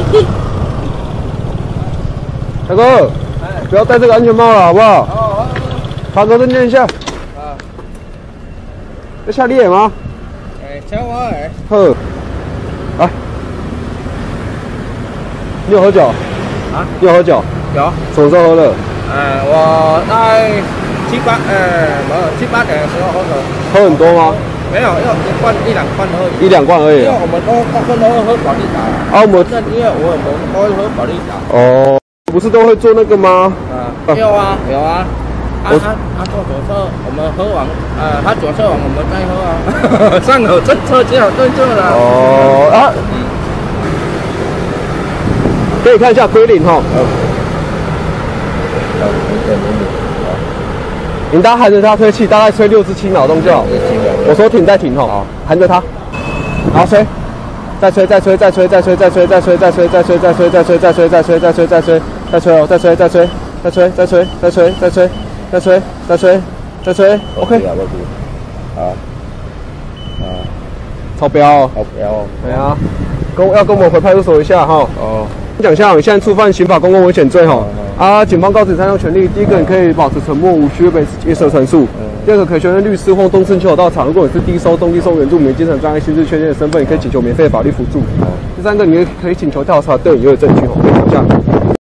大哥，不要戴这个安全帽了，好不好？ 好。 爬高证件一下。 啊。 要下烈吗？ 敲我呵。来。你有喝酒？ 啊？ 你有喝酒？ 有。 什么时候喝的？ 我在7、8点的时候喝的。 喝很多吗？ 没有，要一两罐而已。 1、2罐而已。 因为我们大部分都会喝保利达。 啊，我们因为我们都会喝保利达。 哦，不是都会做那个吗？ 有啊。他做左侧，我们喝完，他左侧完我们再喝啊。上有政策就有对策了。 哦啊，可以看一下归零哈。你大家含着它吹气，大概吹6至7秒钟就好。我说停再停哈，含着它，然后吹，再吹，再吹，再吹，再吹，再吹，再吹，再吹，再吹，再吹，再吹，再吹，再吹，再吹，再吹，再吹哦，再吹，再吹，再吹，再吹，再吹，再吹，再吹，再吹，再吹 ，OK。好，超标哦，超标哦，对啊，要跟我们回派出所一下哈。哦。讲一下，你现在触犯刑法公共危险罪哈。警方告知3项权利：第一个，你可以保持沉默，无需被接受陈述；第二个，可以询问律师或东升求到场。如果你是低收、中低收原住民、精神障碍、心智缺陷的身份，你可以请求免费的法律辅助。第三个，你可以请求调查对你有证据可以讲一下。